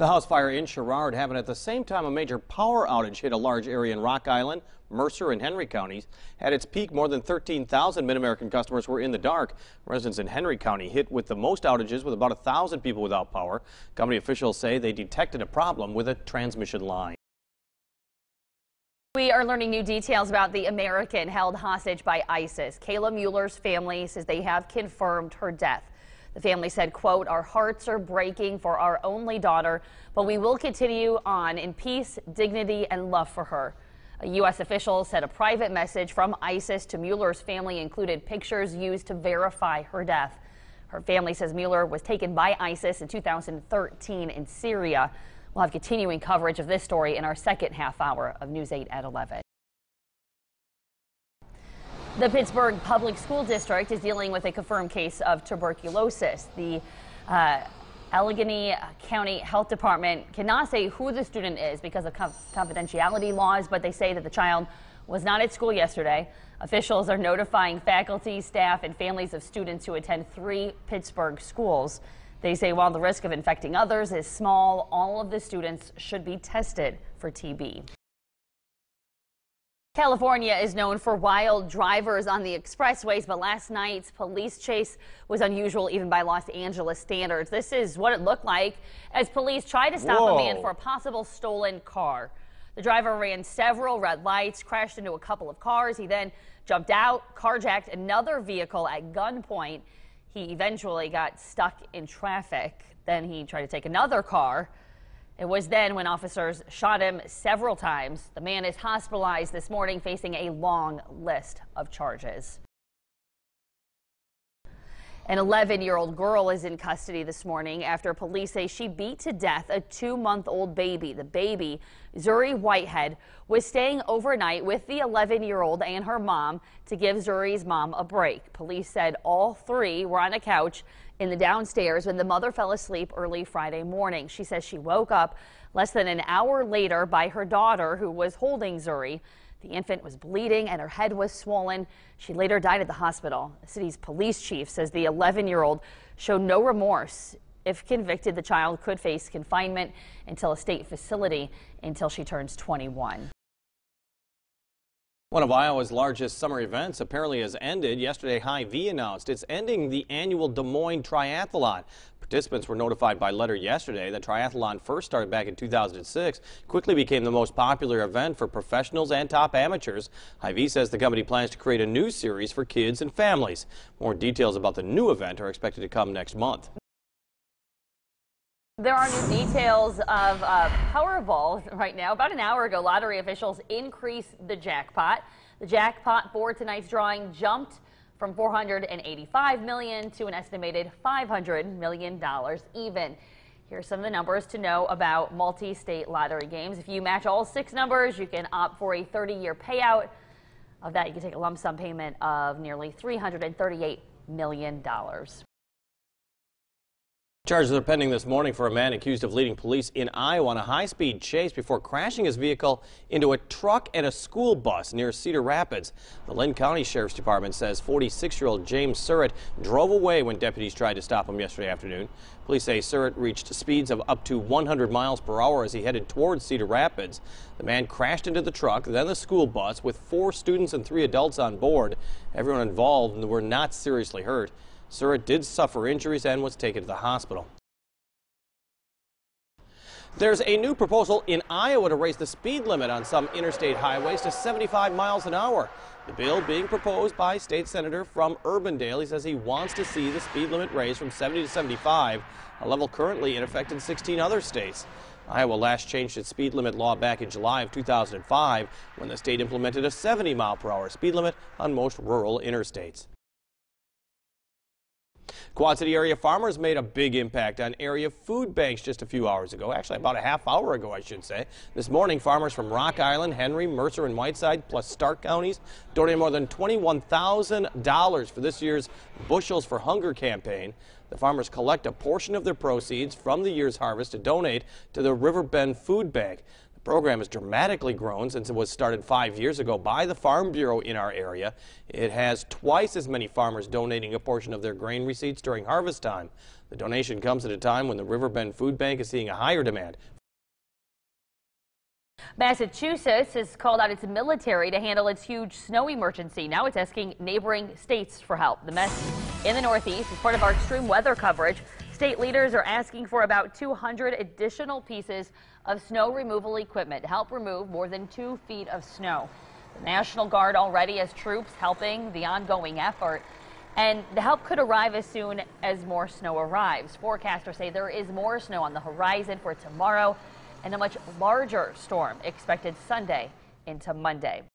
The house fire in Sherrard happened at the same time a major power outage hit a large area in Rock Island. Mercer and Henry counties. At its peak, more than 13,000 Mid-American customers were in the dark. Residents in Henry County hit with the most outages, with about 1,000 people without power. Company officials say they detected a problem with a transmission line. We are learning new details about the American held hostage by ISIS. Kayla Mueller's family says they have confirmed her death. The family said, quote, "Our hearts are breaking for our only daughter, but we will continue on in peace, dignity, and love for her." A U.S. official said a private message from ISIS to Mueller's family included pictures used to verify her death. Her family says Mueller was taken by ISIS in 2013 in Syria. We'll have continuing coverage of this story in our second half hour of News 8 at 11. The Pittsburgh Public School District is dealing with a confirmed case of tuberculosis. The Allegheny County Health Department cannot say who the student is because of confidentiality laws, but they say that the child was not at school yesterday. Officials are notifying faculty, staff, and families of students who attend 3 Pittsburgh schools. They say while the risk of infecting others is small, all of the students should be tested for TB. California is known for wild drivers on the expressways, but last night's police chase was unusual even by Los Angeles standards. This is what it looked like as police tried to stop a man for a possible stolen car. The driver ran several red lights, crashed into a couple of cars. He then jumped out, carjacked another vehicle at gunpoint. He eventually got stuck in traffic. Then he tried to take another car. It was then when officers shot him several times. The man is hospitalized this morning facing a long list of charges. An 11-year-old girl is in custody this morning after police say she beat to death a 2-month-old baby. The baby, Zuri Whitehead, was staying overnight with the 11-year-old and her mom to give Zuri's mom a break. Police said all 3 were on a couch in the downstairs when the mother fell asleep early Friday morning. She says she woke up less than an hour later by her daughter, who was holding Zuri. The infant was bleeding and her head was swollen. She later died at the hospital. The city's police chief says the 11-year-old showed no remorse. If convicted, the child could face confinement until a state facility until she turns 21. One of Iowa's largest summer events apparently has ended. Yesterday, Hy-Vee announced it's ending the annual Des Moines Triathlon. Participants were notified by letter yesterday that triathlon first started back in 2006, quickly became the most popular event for professionals and top amateurs. Hy-Vee says the company plans to create a new series for kids and families. More details about the new event are expected to come next month. There are new details of Powerball right now. About an hour ago, lottery officials increased the jackpot. The jackpot for tonight's drawing jumped from $485 million to an estimated $500 million even. Here's some of the numbers to know about multi-state lottery games. If you match all 6 numbers, you can opt for a 30-year payout. Of that, you can take a lump sum payment of nearly $338 million. Charges are pending this morning for a man accused of leading police in Iowa on a high-speed chase before crashing his vehicle into a truck and a school bus near Cedar Rapids. The Linn County Sheriff's Department says 46-year-old James Surratt drove away when deputies tried to stop him yesterday afternoon. Police say Surratt reached speeds of up to 100 miles per hour as he headed towards Cedar Rapids. The man crashed into the truck, then the school bus with 4 students and 3 adults on board. Everyone involved were not seriously hurt. Surratt did suffer injuries and was taken to the hospital. There's a new proposal in Iowa to raise the speed limit on some interstate highways to 75 miles an hour. The bill being proposed by state senator from Urbandale. He says he wants to see the speed limit raised from 70 to 75, a level currently in effect in 16 other states. Iowa last changed its speed limit law back in July of 2005 when the state implemented a 70-mile-per-hour speed limit on most rural interstates. Quad City area farmers made a big impact on area food banks just a few hours ago. Actually, about a half hour ago, I should say. This morning, farmers from Rock Island, Henry, Mercer, and Whiteside, plus Stark counties, donated more than $21,000 for this year's Bushels for Hunger campaign. The farmers collect a portion of their proceeds from the year's harvest to donate to the Riverbend Food Bank. The program has dramatically grown since it was started 5 years ago by the Farm Bureau in our area. It has twice as many farmers donating a portion of their grain receipts during harvest time. The donation comes at a time when the Riverbend Food Bank is seeing a higher demand. Massachusetts has called out its military to handle its huge snow emergency. Now it's asking neighboring states for help. The mess in the Northeast is part of our extreme weather coverage. State leaders are asking for about 200 additional pieces of snow removal equipment to help remove more than 2 feet of snow. The National Guard already has troops helping the ongoing effort, and the help could arrive as soon as more snow arrives. Forecasters say there is more snow on the horizon for tomorrow and a much larger storm expected Sunday into Monday.